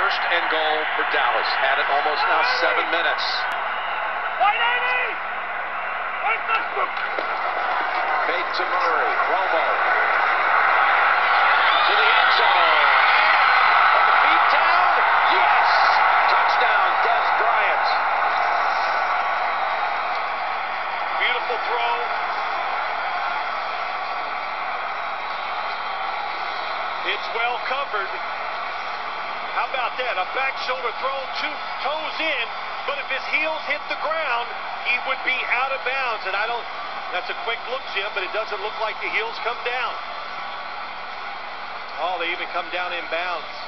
First and goal for Dallas. Had it almost now 7 minutes. Fake to Murray. Romo. To the end zone. And on the feet down. Yes! Touchdown, Des Bryant. Beautiful throw. It's well covered. How about that? A back shoulder throw, 2 toes in, but if his heels hit the ground, he would be out of bounds. And that's a quick look, Jim, but it doesn't look like the heels come down. Oh, they even come down in bounds.